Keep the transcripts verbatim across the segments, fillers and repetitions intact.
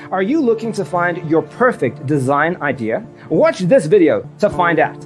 Are you looking to find your perfect design idea? Watch this video to find out.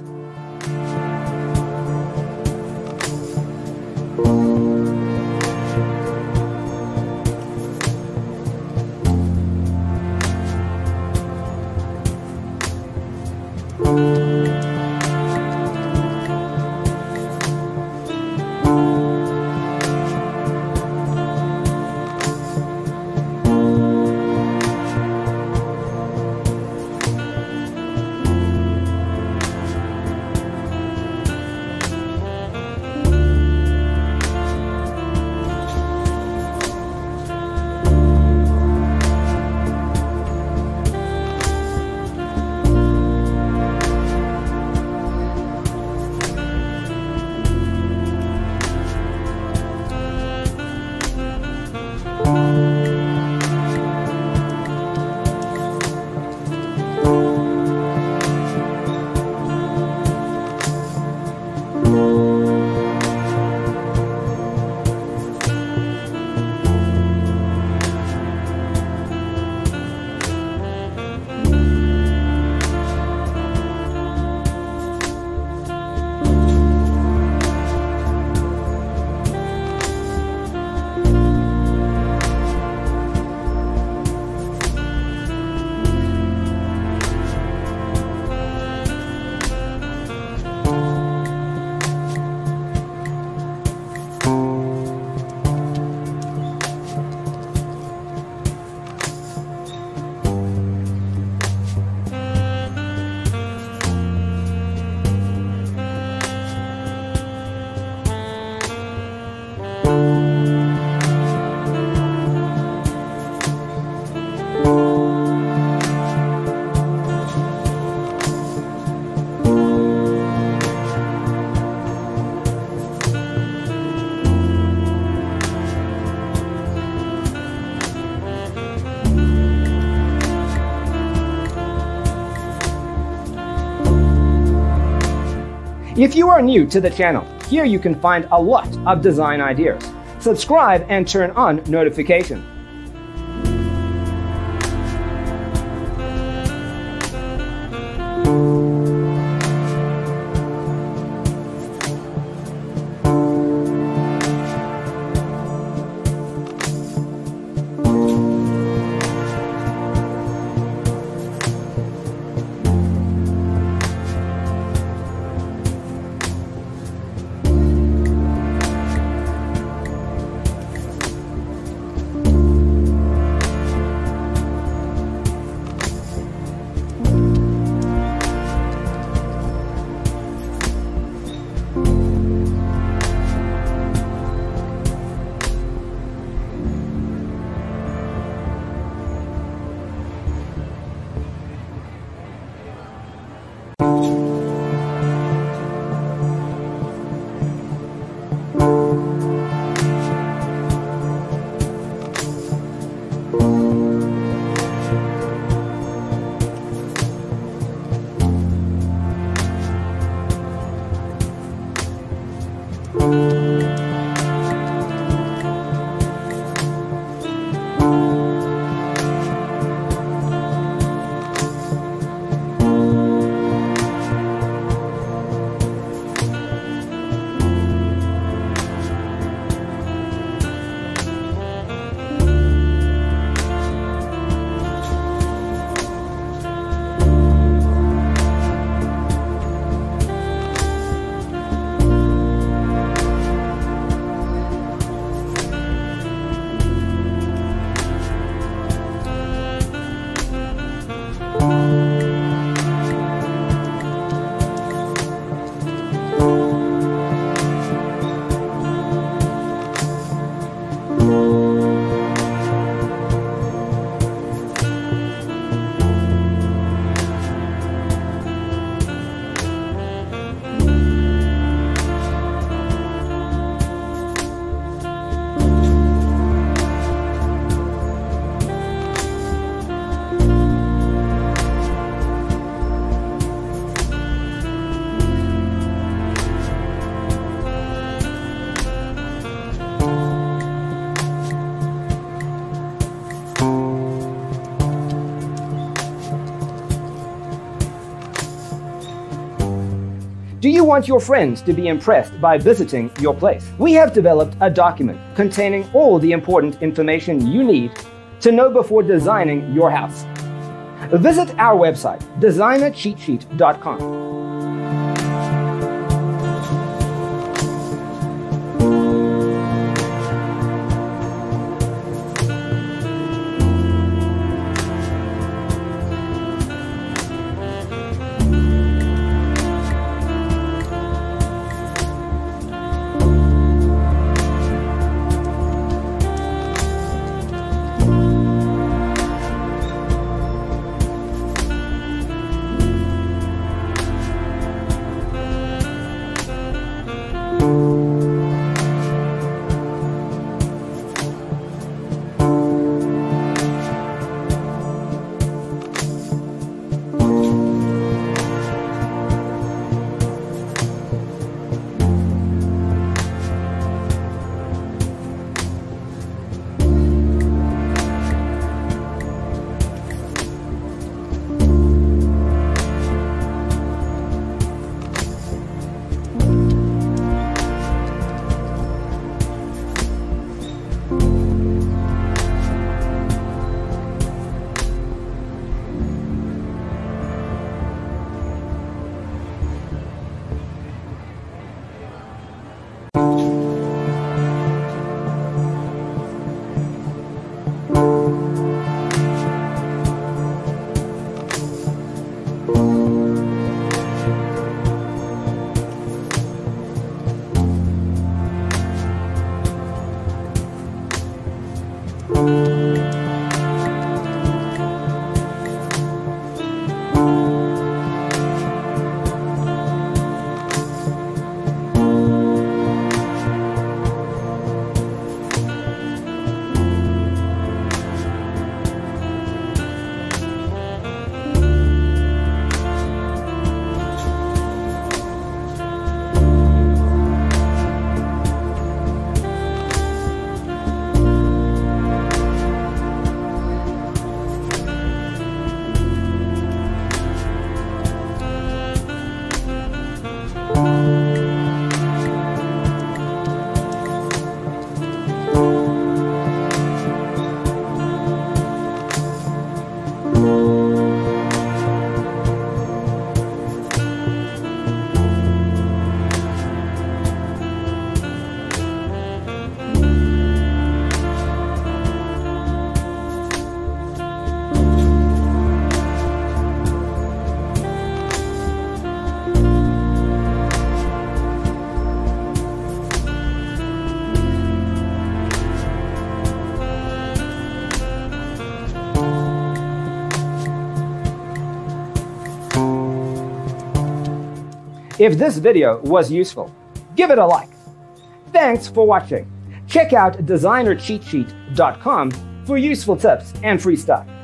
If you are new to the channel, here you can find a lot of design ideas. Subscribe and turn on notifications. you Do you want your friends to be impressed by visiting your place? We have developed a document containing all the important information you need to know before designing your house. Visit our website, designer cheat sheet dot com. If this video was useful, give it a like. Thanks for watching. Check out designer cheat sheet dot com for useful tips and free stuff.